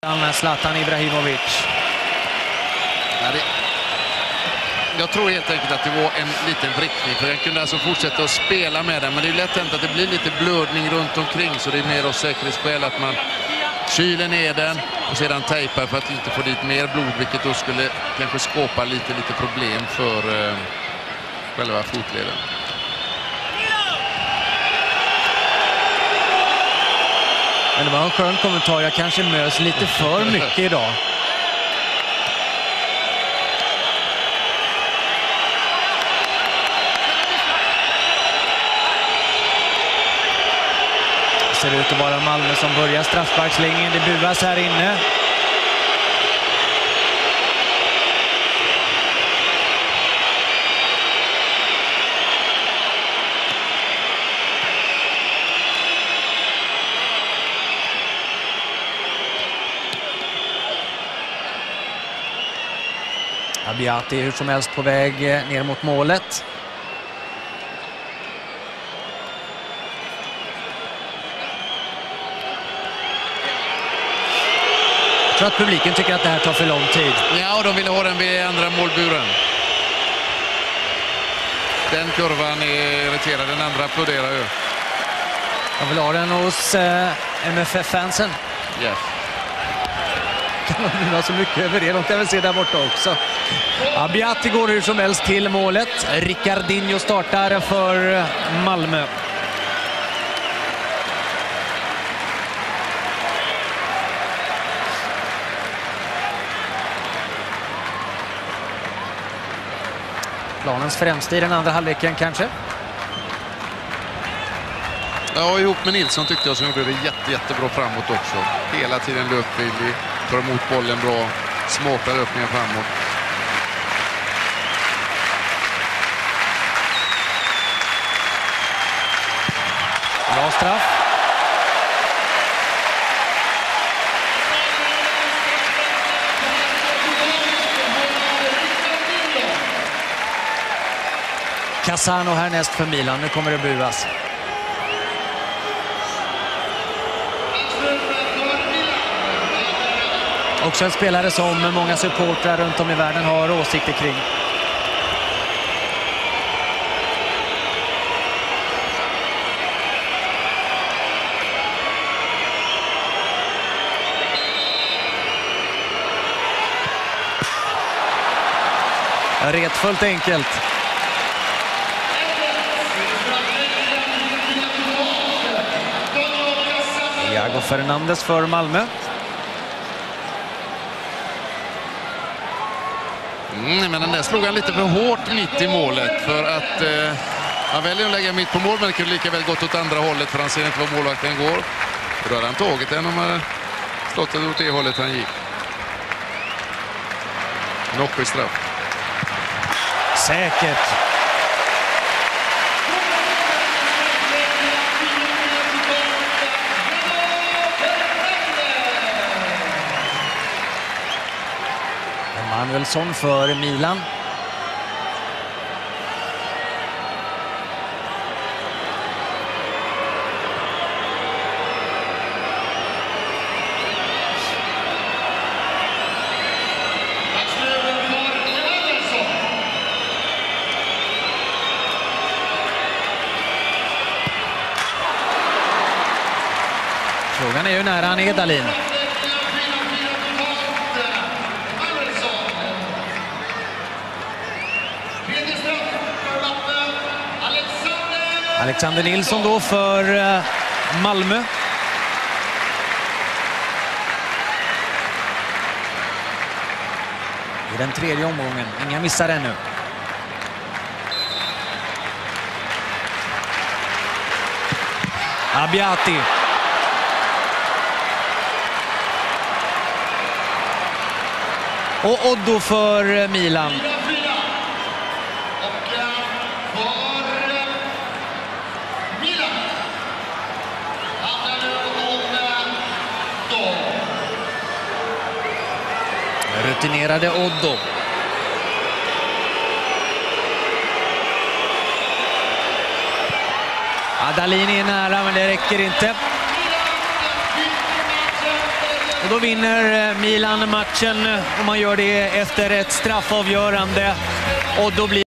Zlatan Ibrahimovic. Jag tror helt enkelt att det var en liten vrickning, för den kunde alltså fortsätta att spela med den, men det är lätt hänt att det blir lite blödning runt omkring, så det är mer av säkerhetsskäl att man kyler ner den och sedan tejpar för att inte få dit mer blod, vilket då skulle kanske skapa lite problem för själva fotleden. Men det var en skön kommentar. Jag kanske mös lite för mycket idag. Det ser ut att vara Malmö som börjar straffsparkslinjen. Det buas här inne. Abiyati hur som helst på väg ner mot målet. Jag tror att publiken tycker att det här tar för lång tid. Ja, och de vill ha den vid andra målburen. Den kurvan är irriterad, den andra applåderar ju. De vill ha den hos MFF-fansen. Yes. Kan de bli så mycket över det? De kan väl se där borta också. Abiyati går hur som helst till målet. Ricardinho startar för Malmö. Planens främsta i den andra halvleken kanske. Ja, ihop med Nilsson tyckte jag som gjorde det jättebra framåt också. Hela tiden löpvillig, tar emot bollen bra, smarta löpningar framåt. Bra straff. Cassano härnäst för Milan. Nu kommer det buas. Också en spelare som många supportrar runt om i världen har åsikter kring. Retfullt enkelt. Iago Fernandes för Malmö. Men den där slog han lite för hårt mitt i målet, för att han väljer att lägga mitt på mål, men det kunde lika väl gått åt andra hållet, för han ser inte var målvakten går. Då hade han tagit den om han stått det åt det hållet han gick. Nopp i straff. Säkert. Manuelsson för Milan. Frågan är ju nära han är, Dahlin. Alexander Nilsson då för Malmö. I den tredje omgången. Inga missar ännu. Abiyati. Och Oddo för Milan. Rutinerade Oddo. Dahlin är nära, men det räcker inte. Och då vinner Milan matchen och man gör det efter ett straffavgörande. Och då blir